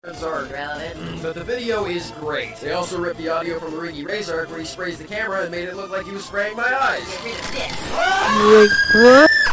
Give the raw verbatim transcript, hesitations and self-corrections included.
are relevant, but the video is great. They also ripped the audio from the Riggy razor where he sprays the camera and made it look like he was spraying my eyes. Wait, what?